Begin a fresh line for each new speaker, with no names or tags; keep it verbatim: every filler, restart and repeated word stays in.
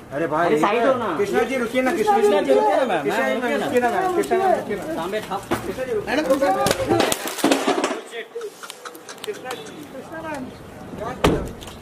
अरे भाई
साइड हो ना।
कृष्णा जी रुकिए ना, कृष्णा
कृष्णा जी रुकिए ना मैम,
कृष्णा जी
रुकिए ना।
रुकिए ना मैम, कृष्णा जी रुकिए ना।
तांबे ठप
कृष्णा जी रुकिए ना। कृष्णा जी, कृष्णा मैम।